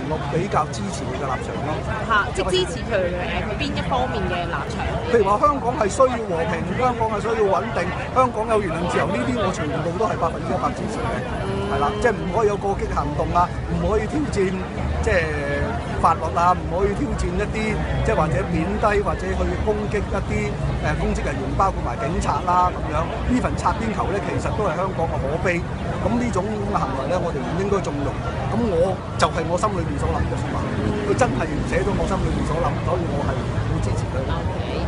個比較支持你嘅立場咯。 嚇，即係支持佢邊一方面嘅立場？ 譬如話香港係需要和平，香港係需要穩定，香港有言論自由，呢啲我全部都係100%支持嘅，係啦，即係唔可以有過激行動啊，唔可以挑戰即係法律啊，唔可以挑戰一啲即係或者貶低或者去攻擊一啲公職人員，包括埋警察啦咁樣。呢份擦邊球咧，其實都係香港嘅可悲。咁呢種行為咧，我哋唔應該縱容。咁我就係我心裏面所諗嘅説話，佢真係寫咗我心裏面所諗，所以我係好支持佢。